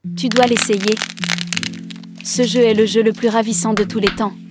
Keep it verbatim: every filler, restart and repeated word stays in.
Tu dois l'essayer. Ce jeu est le jeu le plus ravissant de tous les temps.